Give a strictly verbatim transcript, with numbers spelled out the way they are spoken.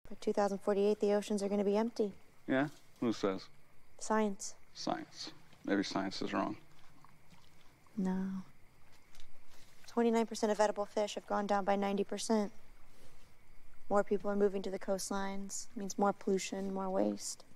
By two thousand forty-eight, the oceans are going to be empty. Yeah? Who says? Science. Science. Maybe science is wrong. No. twenty-nine percent of edible fish have gone down by ninety percent. More people are moving to the coastlines. It means more pollution, more waste.